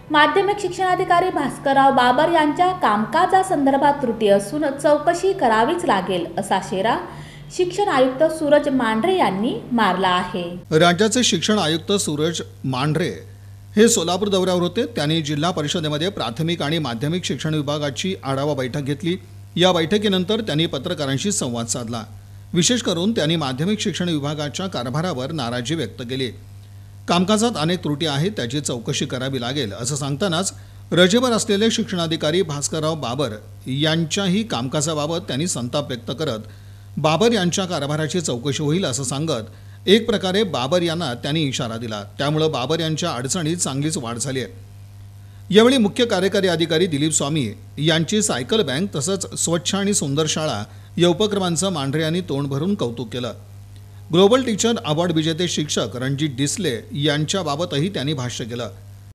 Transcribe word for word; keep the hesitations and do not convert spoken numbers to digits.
माध्यमिक शिक्षणाधिकारी भास्करराव बाबर यांच्या कामकाजासंदर्भात त्रुटी असून चौकशी करावीच लागेल असा शेरा शिक्षण आयुक्त सूरज मांढरे यांनी मारला आहे। राज्याचे शिक्षण आयुक्त सूरज मांढरे हे सोलापूर दौऱ्यावर होते। त्यांनी जिल्हा परिषदेमध्ये प्राथमिक आणि माध्यमिक शिक्षण विभागाची आढावा बैठक घेतली। या बैठकीनंतर त्यांनी पत्रकारांशी संवाद साधला। विशेष करून त्यांनी माध्यमिक शिक्षण विभागाच्या कारभारावर नाराजी व्यक्त केली। कामकाजात अनेक त्रुटी आहेत, त्याची चौकशी करावी लागेल असं सांगतानाच रजेवर असलेले शिक्षणाधिकारी भास्करराव बाबर यांच्याही कामकाजाबाबत त्यांनी संताप व्यक्त करत बाबर यांच्या कारभाराची चौकशी होईल असं सांगत एक प्रकारे बाबर यांना त्यांनी इशारा दिला। त्यामुळे बाबर यांच्या अडचणीत चांगलीच वाढ झाली आहे। यावेळी मुख्य कार्यकारी अधिकारी दिलीप स्वामी यांची सायकल बँक तसंच स्वच्छ आणि सुंदर शाळा या उपक्रमांचं मांढरे यांनी तोंड भरून कौतुक केलं। ग्लोबल टीचर अवॉर्ड विजेते शिक्षक रणजित डिसले यांच्याबाबतही त्यांनी भाष्य केलं।